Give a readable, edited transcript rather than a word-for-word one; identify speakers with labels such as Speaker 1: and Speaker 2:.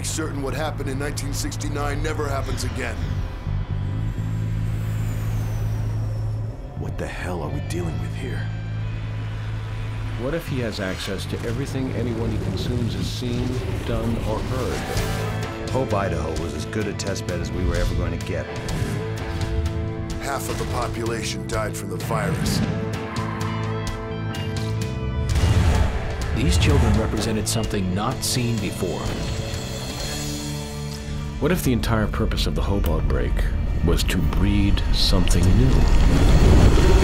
Speaker 1: make certain what happened in 1969 never happens again.
Speaker 2: What the hell are we dealing with here?
Speaker 3: What if he has access to everything anyone he consumes has seen, done, or heard?
Speaker 4: Hope, Idaho was as good a testbed as we were ever going to get.
Speaker 1: Half of the population died from the virus.
Speaker 5: These children represented something not seen before.
Speaker 3: What if the entire purpose of the Hope outbreak was to breed something new?